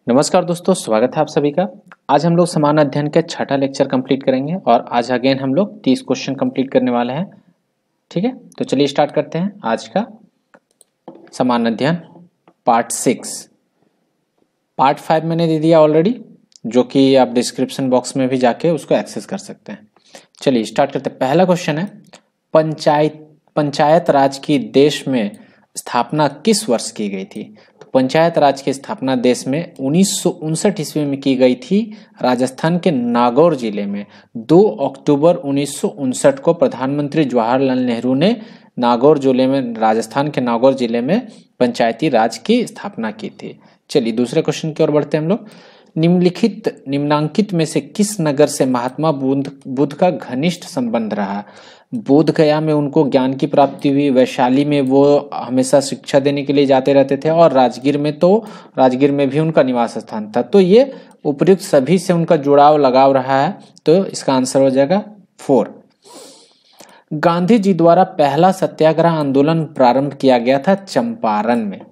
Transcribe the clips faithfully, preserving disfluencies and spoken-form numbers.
नमस्कार दोस्तों, स्वागत है आप सभी का। आज हम लोग समान अध्ययन के छठा लेक्चर कंप्लीट करेंगे और आज अगेन हम लोग तीस क्वेश्चन कंप्लीट करने वाले हैं। ठीक है, तो चलिए स्टार्ट करते हैं आज का समान अध्ययन पार्ट सिक्स। पार्ट फाइव मैंने दे दिया ऑलरेडी, जो कि आप डिस्क्रिप्शन बॉक्स में भी जाके उसको एक्सेस कर सकते हैं। चलिए स्टार्ट करते हैं। पहला क्वेश्चन है, पंचायत पंचायत राज की देश में स्थापना किस वर्ष की गई थी? पंचायत राज की स्थापना देश में उन्नीस सौ उनसठ ईस्वी में की गई थी। राजस्थान के नागौर जिले में दो अक्टूबर उन्नीस सौ उनसठ को प्रधानमंत्री जवाहरलाल नेहरू ने नागौर जिले में राजस्थान के नागौर जिले में पंचायती राज की स्थापना की थी। चलिए दूसरे क्वेश्चन की ओर बढ़ते हैं हम लोग। निम्नलिखित निम्नांकित में से किस नगर से महात्मा बुद्ध बुद्ध का घनिष्ठ संबंध रहा? बोध गया में उनको ज्ञान की प्राप्ति हुई, वैशाली में वो हमेशा शिक्षा देने के लिए जाते रहते थे और राजगीर में तो राजगीर में भी उनका निवास स्थान था। तो ये उपयुक्त सभी से उनका जुड़ाव लगाव रहा है, तो इसका आंसर हो जाएगा फोर। गांधी जी द्वारा पहला सत्याग्रह आंदोलन प्रारंभ किया गया था चंपारण में।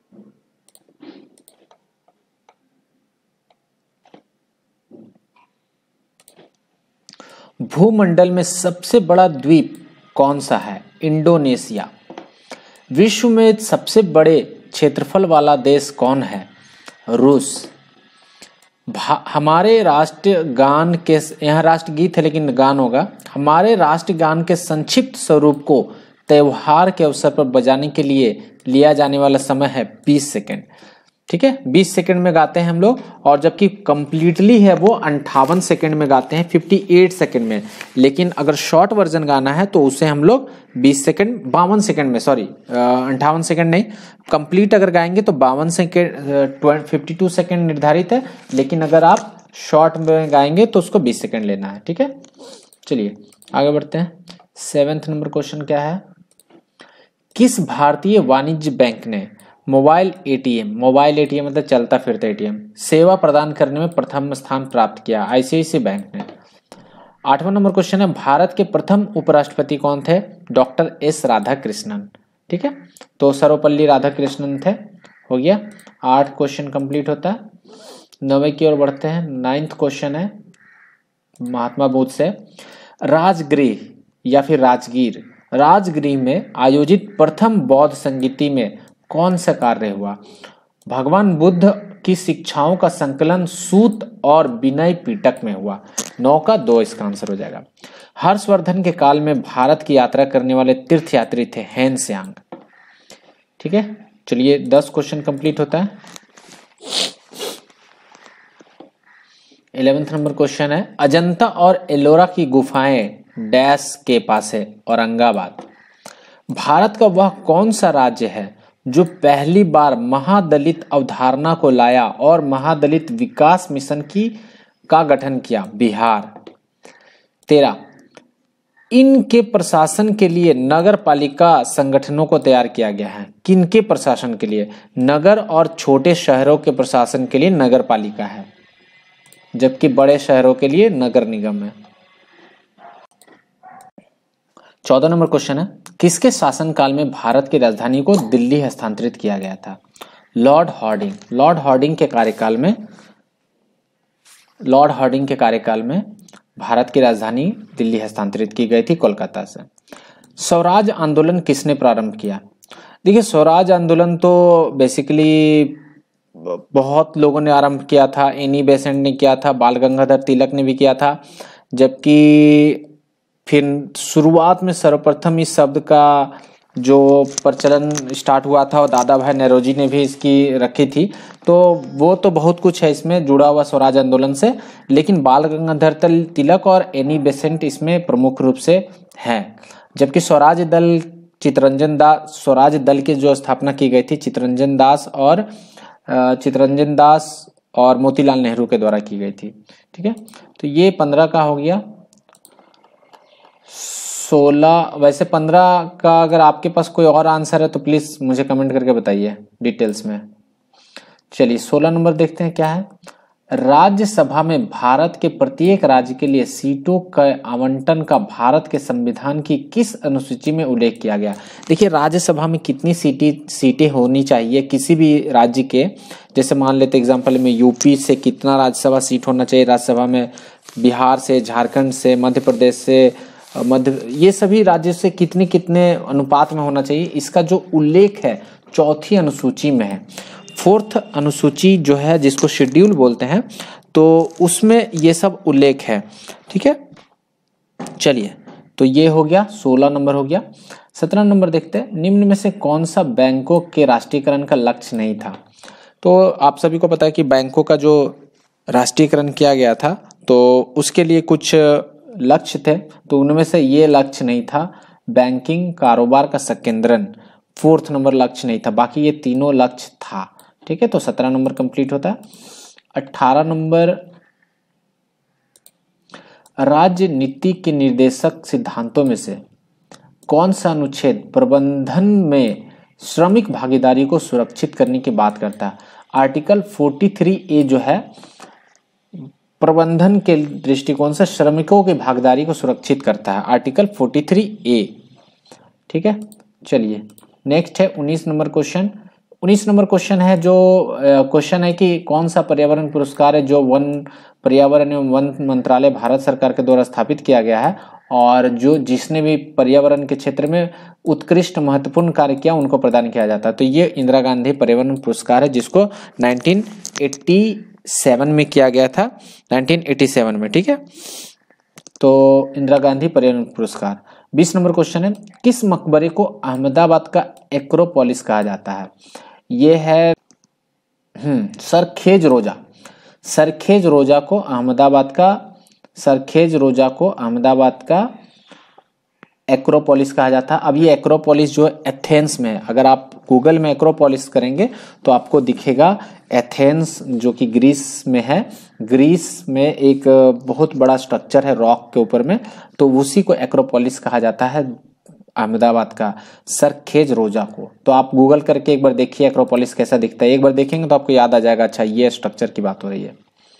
भूमंडल में सबसे बड़ा द्वीप कौन सा है? इंडोनेशिया। विश्व में सबसे बड़े क्षेत्रफल वाला देश कौन है? रूस। हमारे राष्ट्रीय गान के, यहाँ राष्ट्रगीत है लेकिन गान होगा। हमारे राष्ट्रीय गान के संक्षिप्त स्वरूप को त्योहार के अवसर पर बजाने के लिए लिया जाने वाला समय है बीस सेकेंड। ठीक है, बीस सेकंड में गाते हैं हम लोग, और जबकि कंप्लीटली है वो अंठावन सेकंड में गाते हैं, अट्ठावन सेकंड में। लेकिन अगर शॉर्ट वर्जन गाना है तो उसे हम लोग बीस सेकंड बावन सेकंड में, सॉरी अंठावन सेकंड नहीं, कंप्लीट अगर गाएंगे तो बावन सेकंड बावन सेकंड निर्धारित है। लेकिन अगर आप शॉर्ट में गाएंगे तो उसको बीस सेकंड लेना है। ठीक है, चलिए आगे बढ़ते हैं। सेवेंथ नंबर क्वेश्चन क्या है? किस भारतीय वाणिज्य बैंक ने मोबाइल एटीएम मोबाइल एटीएम मतलब चलता फिरता एटीएम सेवा प्रदान करने में प्रथम स्थान प्राप्त किया? आईसीआईसीआई बैंक ने। आठवां नंबर क्वेश्चन है, भारत के प्रथम उपराष्ट्रपति कौन थे? Doctor S Radhakrishnan. ठीक है, तो सर्वपल्ली राधाकृष्णन थे। हो गया, आठ क्वेश्चन कंप्लीट होता है। नौवे की ओर बढ़ते हैं। नाइन्थ क्वेश्चन है महात्मा बुद्ध से, राजगृह या फिर राजगीर राजगृह में आयोजित प्रथम बौद्ध संगीति में कौन सा कार्य हुआ? भगवान बुद्ध की शिक्षाओं का संकलन सूत और विनय पिटक में हुआ। नौ का दो इसका आंसर हो जाएगा। हर्षवर्धन के काल में भारत की यात्रा करने वाले तीर्थयात्री थे हेन स्यांग। ठीक है, चलिए दस क्वेश्चन कंप्लीट होता है। इलेवेंथ नंबर क्वेश्चन है, अजंता और एलोरा की गुफाएं डैश के पास है? औरंगाबाद। भारत का वह कौन सा राज्य है जो पहली बार महादलित अवधारणा को लाया और महादलित विकास मिशन की का गठन किया? बिहार। तेरह, इनके प्रशासन के लिए नगर पालिका संगठनों को तैयार किया गया है। किनके प्रशासन के लिए? नगर और छोटे शहरों के प्रशासन के लिए नगर पालिका है, जबकि बड़े शहरों के लिए नगर निगम है। चौदह नंबर क्वेश्चन है, किसके शासनकाल में भारत की राजधानी को दिल्ली हस्तांतरित किया गया था? Lord Hardinge. लॉर्ड हार्डिंग के कार्यकाल में लॉर्ड हार्डिंग के कार्यकाल में भारत की राजधानी दिल्ली हस्तांतरित की गई थी कोलकाता से। स्वराज आंदोलन किसने प्रारंभ किया? देखिए, स्वराज आंदोलन तो बेसिकली बहुत लोगों ने आरंभ किया था। एनी बेसेंट ने किया था, बाल गंगाधर तिलक ने भी किया था, जबकि फिर शुरुआत में सर्वप्रथम इस शब्द का जो प्रचलन स्टार्ट हुआ था और दादा भाई नौरोजी ने भी इसकी रखी थी। तो वो तो बहुत कुछ है इसमें जुड़ा हुआ स्वराज आंदोलन से, लेकिन बाल गंगाधर तिलक और एनी बेसेंट इसमें प्रमुख रूप से हैं। जबकि स्वराज दल चित्तरंजन दास स्वराज दल की जो स्थापना की गई थी चित्तरंजन दास और चित्तरंजन दास और मोतीलाल नेहरू के द्वारा की गई थी। ठीक है, तो ये पंद्रह का हो गया। सोलह, वैसे पंद्रह का अगर आपके पास कोई और आंसर है तो प्लीज मुझे कमेंट करके बताइए डिटेल्स में। चलिए सोलह नंबर देखते हैं क्या है। राज्यसभा में भारत के प्रत्येक राज्य के लिए सीटों का आवंटन का भारत के संविधान की किस अनुसूची में उल्लेख किया गया? देखिए, राज्यसभा में कितनी सीटें सीटें होनी चाहिए किसी भी राज्य के, जैसे मान लेते एग्जांपल में यूपी से कितना राज्यसभा सीट होना चाहिए राज्यसभा में, बिहार से, झारखंड से, मध्य प्रदेश से, मध्य ये सभी राज्यों से कितने कितने अनुपात में होना चाहिए, इसका जो उल्लेख है चौथी अनुसूची में है। फोर्थ अनुसूची जो है जिसको शेड्यूल बोलते हैं, तो उसमें ये सब उल्लेख है। ठीक है, चलिए, तो ये हो गया, सोलह नंबर हो गया। सत्रह नंबर देखते हैं, निम्न में से कौन सा बैंकों के राष्ट्रीयकरण का लक्ष्य नहीं था? तो आप सभी को पता है कि बैंकों का जो राष्ट्रीयकरण किया गया था तो उसके लिए कुछ लक्ष्य थे, तो उनमें से ये लक्ष्य नहीं था, बैंकिंग कारोबार का संकेंद्रण फोर्थ नंबर लक्ष्य नहीं था, बाकी ये तीनों लक्ष्य था। ठीक है, तो सत्रह नंबर कंप्लीट होता है। अठारह नंबर, राज्य नीति के निर्देशक सिद्धांतों में से कौन सा अनुच्छेद प्रबंधन में श्रमिक भागीदारी को सुरक्षित करने की बात करता है? आर्टिकल तैंतालीस ए जो है प्रबंधन के दृष्टिकोण से श्रमिकों की भागीदारी को सुरक्षित करता है, आर्टिकल तैंतालीस ए। ठीक है, चलिए नेक्स्ट है उन्नीस नंबर क्वेश्चन। उन्नीस नंबर क्वेश्चन है जो क्वेश्चन है कि कौन सा पर्यावरण पुरस्कार है जो वन पर्यावरण एवं वन मंत्रालय भारत सरकार के द्वारा स्थापित किया गया है, और जो जिसने भी पर्यावरण के क्षेत्र में उत्कृष्ट महत्वपूर्ण कार्य किया उनको प्रदान किया जाता है। तो ये इंदिरा गांधी पर्यावरण पुरस्कार है जिसको नाइनटीन एटी सेवन में किया गया था, नाइनटीन एटी सेवन में। ठीक है, तो इंदिरा गांधी पर्यावरण पुरस्कार। बीस नंबर क्वेश्चन है, किस मकबरे को अहमदाबाद का एक्रोपोलिस कहा जाता है? ये है हम्म सरखेज रोजा। सरखेज रोजा को अहमदाबाद का सरखेज रोजा को अहमदाबाद का एक्रोपोलिस कहा जाता है। अब ये एक्रोपोलिस जो एथेंस में है, अगर आप गूगल में एक्रोपोलिस करेंगे तो आपको दिखेगा एथेंस जो कि ग्रीस में है। ग्रीस में एक बहुत बड़ा स्ट्रक्चर है रॉक के ऊपर में, तो उसी को एक्रोपोलिस कहा जाता है, अहमदाबाद का सरखेज रोजा को। तो आप गूगल करके एक बार देखिए एक्रोपोलिस कैसा दिखता है, एक बार देखेंगे तो आपको याद आ जाएगा, अच्छा ये स्ट्रक्चर की बात हो रही है।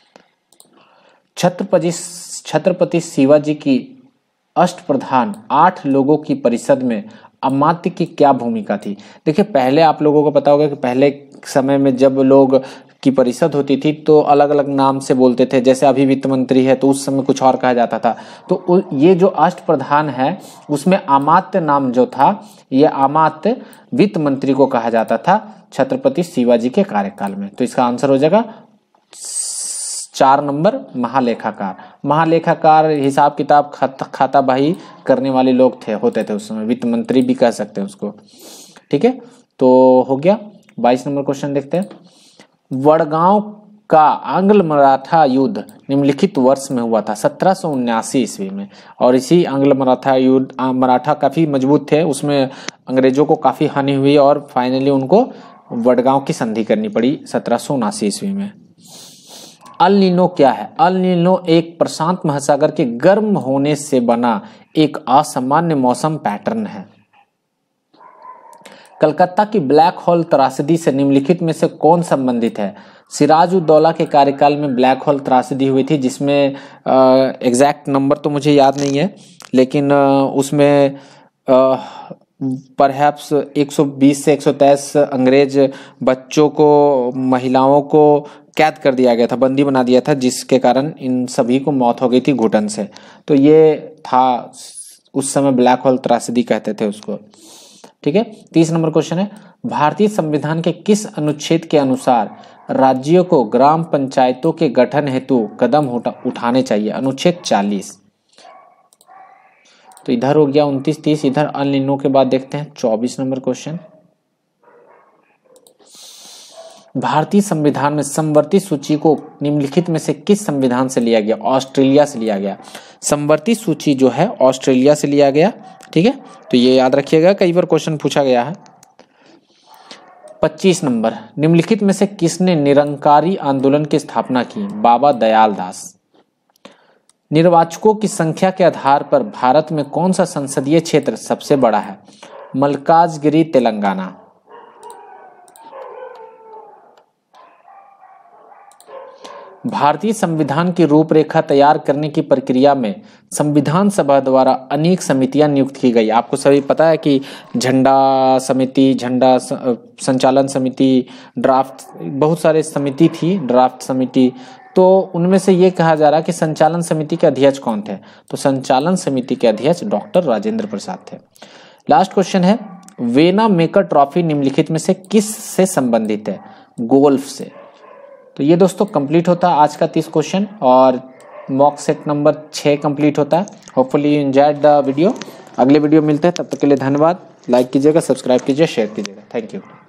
छत्रपति छत्रपति शिवाजी की अष्टप्रधान आठ लोगों की परिषद में अमात्य की क्या भूमिका थी? देखिए, पहले आप लोगों को पता होगा कि पहले समय में जब लोग की परिषद होती थी तो अलग अलग नाम से बोलते थे, जैसे अभी वित्त मंत्री है तो उस समय कुछ और कहा जाता था। तो ये जो अष्टप्रधान है उसमें अमात्य नाम जो था, ये अमात्य वित्त मंत्री को कहा जाता था छत्रपति शिवाजी के कार्यकाल में। तो इसका आंसर हो जाएगा चार नंबर, महालेखाकार। महालेखाकार हिसाब किताब खाता खाता बही करने वाले लोग थे होते थे उस समय, वित्त मंत्री भी कह सकते हैं उसको। ठीक है, तो हो गया। बाईस नंबर क्वेश्चन देखते हैं, वडगांव का आंग्ल मराठा युद्ध निम्नलिखित वर्ष में हुआ था? सत्रह सौ उन्यासी ईस्वी में। और इसी आंग्ल मराठा युद्ध, मराठा काफी मजबूत थे, उसमें अंग्रेजों को काफी हानि हुई और फाइनली उनको वडगांव की संधि करनी पड़ी सत्रह सौ उन्यासी ईस्वी में। अल नीनो क्या है? अल नीनो एक प्रशांत महासागर के गर्म होने से बना एक असामान्य मौसम पैटर्न है। कलकत्ता की ब्लैक होल त्रासदी से निम्नलिखित में से कौन संबंधित है? सिराजुद्दौला के कार्यकाल में ब्लैक होल त्रासदी हुई थी, जिसमें एग्जैक्ट नंबर तो मुझे याद नहीं है, लेकिन आ, उसमें परहैप्स एक सौ बीस से एक सौ तेईस अंग्रेज बच्चों को, महिलाओं को कैद कर दिया गया था, बंदी बना दिया था, जिसके कारण इन सभी को मौत हो गई थी घुटन से। तो ये था उस समय ब्लैक होल त्रासदी कहते थे उसको। ठीक है, तीस नंबर क्वेश्चन है, भारतीय संविधान के किस अनुच्छेद के अनुसार राज्यों को ग्राम पंचायतों के गठन हेतु कदम उठाने चाहिए? अनुच्छेद चालीस। तो इधर हो गया उनतीस तीस, इधर अल नीनो के बाद देखते हैं चौबीस नंबर क्वेश्चन। भारतीय संविधान में समवर्ती सूची को निम्नलिखित में से किस संविधान से लिया गया? ऑस्ट्रेलिया से लिया गया। समवर्ती सूची जो है ऑस्ट्रेलिया से लिया गया। ठीक है, तो ये याद रखिएगा, कई बार क्वेश्चन पूछा गया है। पच्चीस नंबर, निम्नलिखित में से किसने निरंकारी आंदोलन की स्थापना की? बाबा दयाल दास। निर्वाचकों की संख्या के आधार पर भारत में कौन सा संसदीय क्षेत्र सबसे बड़ा है? मल्काजगिरी, तेलंगाना। भारतीय संविधान की रूपरेखा तैयार करने की प्रक्रिया में संविधान सभा द्वारा अनेक समितियां नियुक्त की गई। आपको सभी पता है कि झंडा समिति, झंडा संचालन समिति, ड्राफ्ट, बहुत सारे समिति थी, ड्राफ्ट समिति। तो उनमें से ये कहा जा रहा है कि संचालन समिति के अध्यक्ष कौन थे? तो संचालन समिति के अध्यक्ष डॉक्टर राजेंद्र प्रसाद थे। लास्ट क्वेश्चन है, वेना मेकर ट्रॉफी निम्नलिखित में से किस से संबंधित है? गोल्फ से। तो ये दोस्तों कंप्लीट होता है आज का तीस क्वेश्चन और मॉक सेट नंबर छः कंप्लीट होता है। Hopefully you enjoyed the video. अगले वीडियो मिलते हैं, तब तक के लिए धन्यवाद। लाइक कीजिएगा, सब्सक्राइब कीजिए, शेयर कीजिएगा। Thank you.